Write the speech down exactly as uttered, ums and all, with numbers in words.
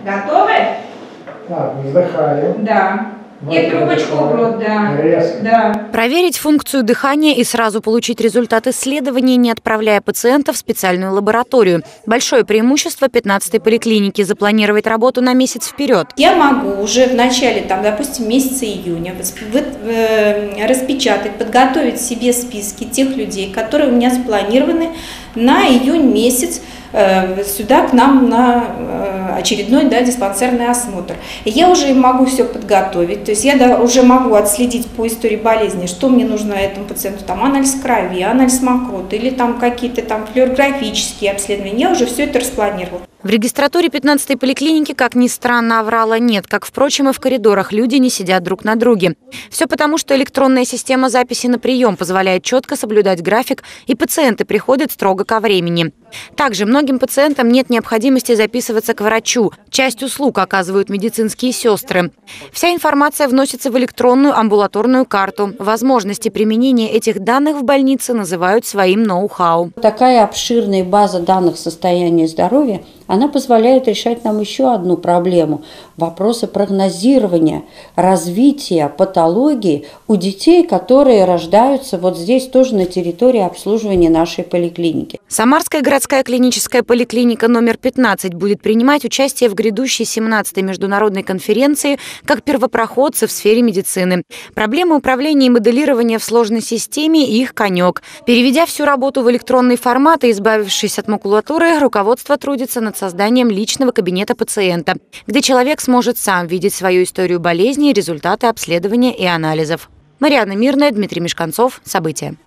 Готовы? Так, вздыхаем. Да. И трубочку в рот, да. Резко. Да. Проверить функцию дыхания и сразу получить результат исследования, не отправляя пациента в специальную лабораторию. Большое преимущество пятнадцатой поликлиники – запланировать работу на месяц вперед. Я могу уже в начале, там, допустим, месяца июня распечатать, подготовить себе списки тех людей, которые у меня запланированы на июнь месяц сюда к нам на очередной, да, диспансерный осмотр. И я уже могу все подготовить, то есть я, да, уже могу отследить по истории болезни, что мне нужно этому пациенту, там анализ крови, анализ мокроты или там какие-то там флюорографические обследования. Я уже все это распланировала. В регистратуре пятнадцатой поликлиники, как ни странно, аврала нет. Как, впрочем, и в коридорах люди не сидят друг на друге. Все потому, что электронная система записи на прием позволяет четко соблюдать график, и пациенты приходят строго ко времени. Также многим пациентам нет необходимости записываться к врачу. Часть услуг оказывают медицинские сестры. Вся информация вносится в электронную амбулаторную карту. Возможности применения этих данных в больнице называют своим ноу-хау. Такая обширная база данных состояния здоровья, она позволяет решать нам еще одну проблему – вопросы прогнозирования, развития патологии у детей, которые рождаются вот здесь тоже на территории обслуживания нашей поликлиники. Самарская городская клиническая поликлиника номер пятнадцать будет принимать участие в грядущей семнадцатой международной конференции как первопроходцы в сфере медицины. Проблемы управления и моделирования в сложной системе – их конек. Переведя всю работу в электронный формат и избавившись от макулатуры, руководство трудится над созданием личного кабинета пациента, где человек сможет сам видеть свою историю болезни, результаты обследования и анализов. Марьяна Мирная, Дмитрий Мешканцов. События.